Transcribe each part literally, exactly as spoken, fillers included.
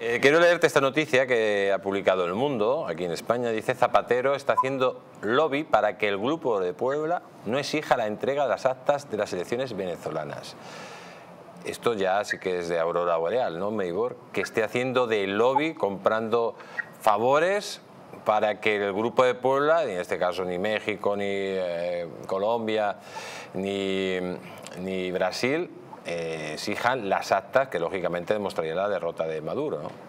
Eh, quiero leerte esta noticia que ha publicado El Mundo, aquí en España. Dice: Zapatero está haciendo lobby para que el Grupo de Puebla no exija la entrega de las actas de las elecciones venezolanas. Esto ya sí que es de aurora boreal, ¿no, Meibor? Que esté haciendo de lobby, comprando favores para que el Grupo de Puebla, en este caso ni México, ni eh, Colombia, ni, ni Brasil, eh, exijan las actas que lógicamente demostrarían la derrota de Maduro, ¿no?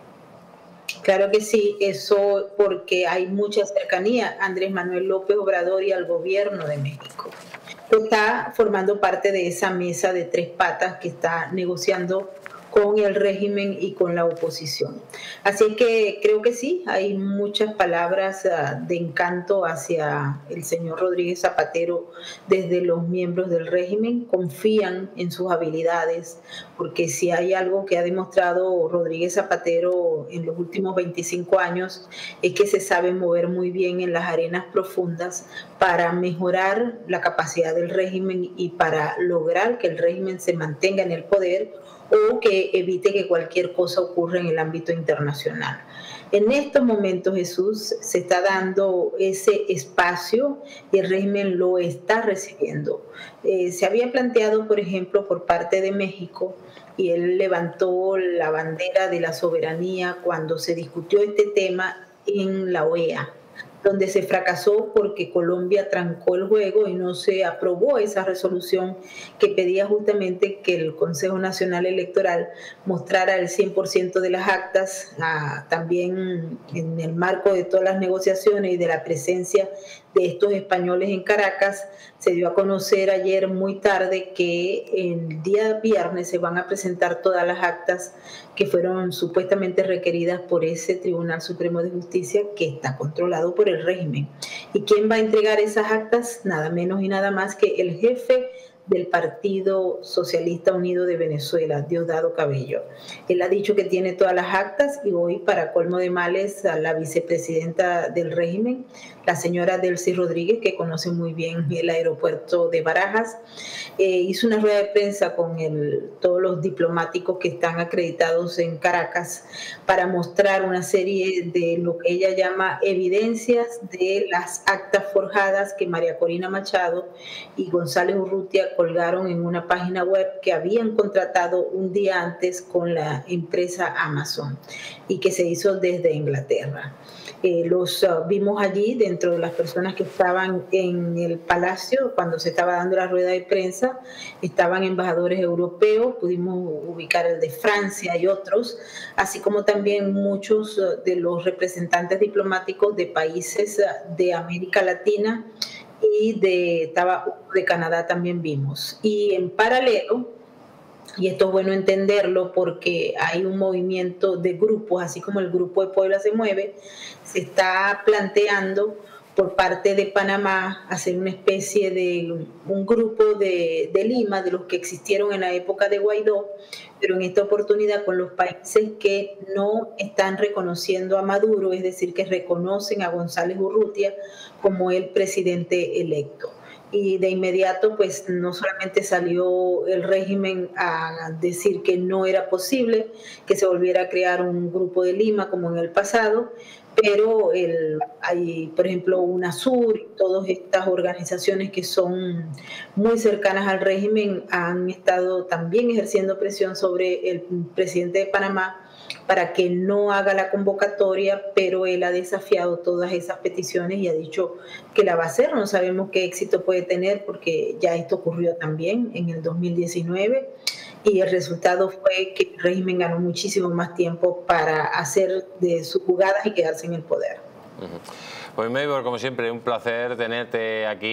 Claro que sí, eso porque hay mucha cercanía a Andrés Manuel López Obrador y al gobierno de México. Está formando parte de esa mesa de tres patas que está negociando con el régimen y con la oposición. Así que creo que sí, hay muchas palabras uh, de encanto hacia el señor Rodríguez Zapatero desde los miembros del régimen, confían en sus habilidades, porque si hay algo que ha demostrado Rodríguez Zapatero en los últimos veinticinco años es que se sabe mover muy bien en las arenas profundas para mejorar la capacidad del régimen y para lograr que el régimen se mantenga en el poder o que evite que cualquier cosa ocurra en el ámbito internacional. En estos momentos, Jesús, se está dando ese espacio y el régimen lo está recibiendo. Eh, se había planteado, por ejemplo, por parte de México, y él levantó la bandera de la soberanía cuando se discutió este tema en la O E A, donde se fracasó porque Colombia trancó el juego y no se aprobó esa resolución que pedía justamente que el Consejo Nacional Electoral mostrara el cien por ciento de las actas, ah, también en el marco de todas las negociaciones y de la presencia de estos españoles en Caracas. Se dio a conocer ayer muy tarde que el día viernes se van a presentar todas las actas que fueron supuestamente requeridas por ese Tribunal Supremo de Justicia que está controlado por el régimen. ¿Y quién va a entregar esas actas? Nada menos y nada más que el jefe del Partido Socialista Unido de Venezuela, Diosdado Cabello. Él ha dicho que tiene todas las actas y hoy, para colmo de males, a la vicepresidenta del régimen, la señora Delcy Rodríguez, que conoce muy bien el aeropuerto de Barajas, eh, hizo una rueda de prensa con el, todos los diplomáticos que están acreditados en Caracas para mostrar una serie de lo que ella llama evidencias de las actas forjadas que María Corina Machado y González Urrutia colgaron en una página web que habían contratado un día antes con la empresa Amazon y que se hizo desde Inglaterra. Eh, los uh, vimos allí dentro de las personas que estaban en el palacio cuando se estaba dando la rueda de prensa. Estaban embajadores europeos, pudimos ubicar el de Francia y otros, así como también muchos uh, de los representantes diplomáticos de países uh, de América Latina y de, estaba, de Canadá también vimos. Y en paralelo, y esto es bueno entenderlo porque hay un movimiento de grupos, así como el Grupo de Puebla se mueve, se está planteando por parte de Panamá hacer una especie de un grupo de, de Lima, de los que existieron en la época de Guaidó, pero en esta oportunidad con los países que no están reconociendo a Maduro, es decir, que reconocen a González Urrutia como el presidente electo. Y de inmediato, pues no solamente salió el régimen a decir que no era posible que se volviera a crear un grupo de Lima como en el pasado, pero el, hay, por ejemplo, UNASUR y todas estas organizaciones que son muy cercanas al régimen han estado también ejerciendo presión sobre el presidente de Panamá para que no haga la convocatoria, pero él ha desafiado todas esas peticiones y ha dicho que la va a hacer. No sabemos qué éxito puede tener porque ya esto ocurrió también en el dos mil diecinueve y el resultado fue que el régimen ganó muchísimo más tiempo para hacer de sus jugadas y quedarse en el poder. Pues Meibor, como siempre, un placer tenerte aquí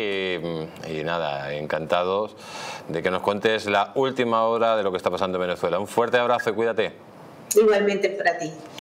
y, y nada, encantados de que nos cuentes la última hora de lo que está pasando en Venezuela. Un fuerte abrazo y cuídate. Igualmente para ti.